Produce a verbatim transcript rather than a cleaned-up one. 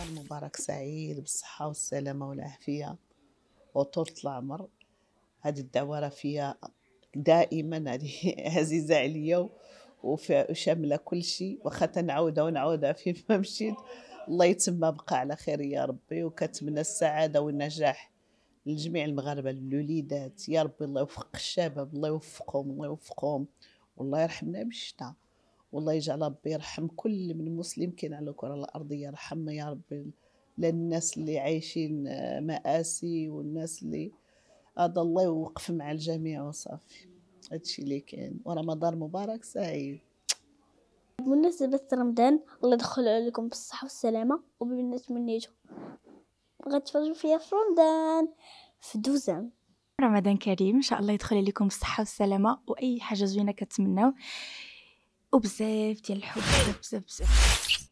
رمضان مبارك سعيد بالصحة والسلامة والعافية وطولة العمر. هذه الدعوة راه فيها دائما، هذه عزيزة عليا وفي- وشاملة كل شيء، واخا تنعاودها ونعاودها فين ما مشيت. الله يتم بقى على خير يا ربي، وكتمنى السعادة والنجاح لجميع المغاربة الوليدات يا ربي. الله يوفق الشباب، الله يوفقهم، الله يوفقهم، والله يرحمنا بالشتا، والله يجعل ربي يرحم كل من مسلم كاين على الكرة الأرضية. يرحمنا يا ربي، للناس اللي عايشين آه، مآسي، والناس اللي هذا الله يوقف مع الجميع وصافي. هادشي اللي كاين، ورمضان مبارك سعيد. بمناسبة رمضان الله يدخل عليكم بالصحة والسلامة، وبالنسبة منيتو غتفرجوا فيها في رمضان في دوزان. رمضان كريم ان شاء الله يدخل عليكم بالصحه والسلامه واي حاجه زوينه كتمناو، وبزاف ديال الحب، بزاف بزاف بزاف.